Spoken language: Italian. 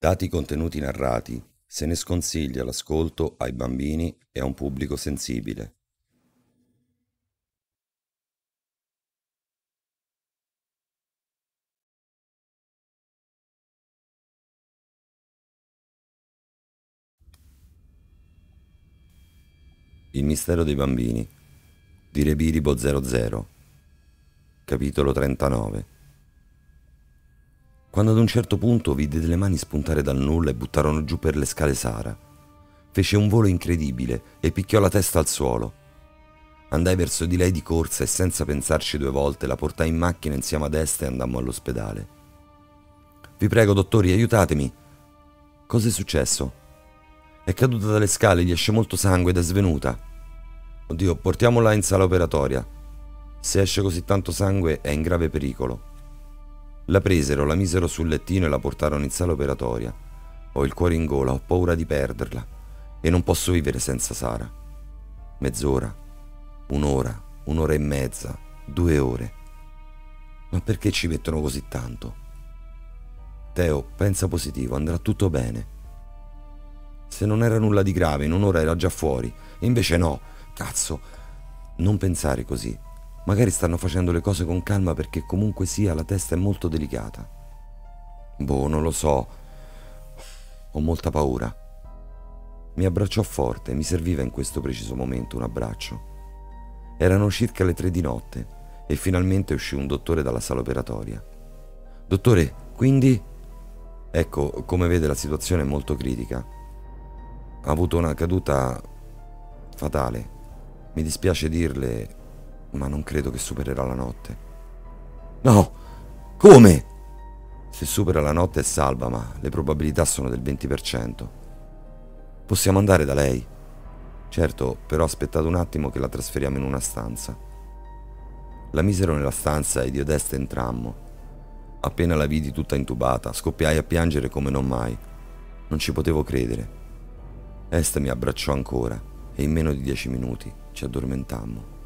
Dati i contenuti narrati, se ne sconsiglia l'ascolto ai bambini e a un pubblico sensibile. Il mistero dei bambini di Rebiribo 00, capitolo 39. Quando ad un certo punto vide delle mani spuntare dal nulla e buttarono giù per le scale Sara. Fece un volo incredibile e picchiò la testa al suolo. Andai verso di lei di corsa e senza pensarci due volte la portai in macchina insieme ad Est e andammo all'ospedale. Vi prego, dottori, aiutatemi. Cos'è successo? È caduta dalle scale, gli esce molto sangue ed è svenuta. Oddio, portiamola in sala operatoria. Se esce così tanto sangue è in grave pericolo. La presero, la misero sul lettino e la portarono in sala operatoria. Ho il cuore in gola, ho paura di perderla e non posso vivere senza Sara. Mezz'ora, un'ora e mezza, 2 ore. Ma perché ci mettono così tanto? Teo, pensa positivo, andrà tutto bene. Se non era nulla di grave, in un'ora era già fuori. E invece no, cazzo, non pensare così. Magari stanno facendo le cose con calma perché comunque sia la testa è molto delicata. Boh, non lo so. Ho molta paura. Mi abbracciò forte, mi serviva in questo preciso momento un abbraccio. Erano circa le 3 di notte e finalmente uscì un dottore dalla sala operatoria. Dottore, quindi? Ecco, come vede la situazione è molto critica. Ha avuto una caduta fatale. Mi dispiace dirle, ma non credo che supererà la notte. No! Come? Se supera la notte è salva, ma le probabilità sono del 20%. Possiamo andare da lei? Certo, però aspettate un attimo che la trasferiamo in una stanza. La misero nella stanza ed io ed Est entrammo. Appena la vidi tutta intubata, scoppiai a piangere come non mai. Non ci potevo credere. Est mi abbracciò ancora e in meno di 10 minuti ci addormentammo.